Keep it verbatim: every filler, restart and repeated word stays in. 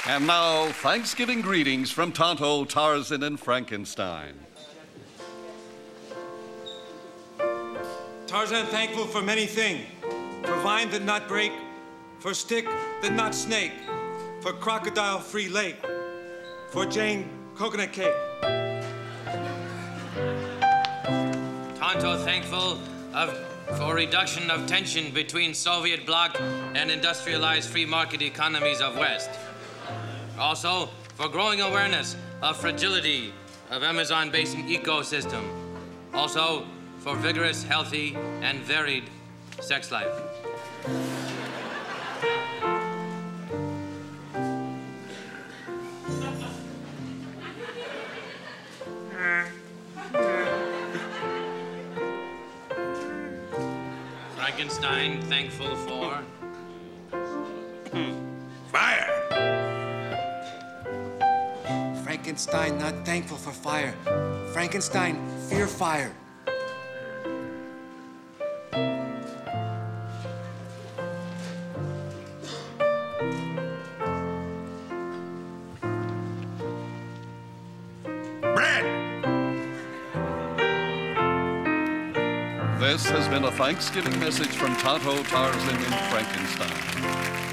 And now, Thanksgiving greetings from Tonto, Tarzan, and Frankenstein. Tarzan thankful for many things. For vine that not break, for stick that not snake, for crocodile-free lake, for Jane coconut cake. Tonto thankful of, for reduction of tension between Soviet bloc and industrialized free market economies of West. Also, for growing awareness of fragility of Amazon basin ecosystem. Also, for vigorous, healthy, and varied sex life. Frankenstein thankful for fire. Frankenstein not thankful for fire. Frankenstein fear fire. This has been a Thanksgiving message from Tonto, Tarzan, and Frankenstein.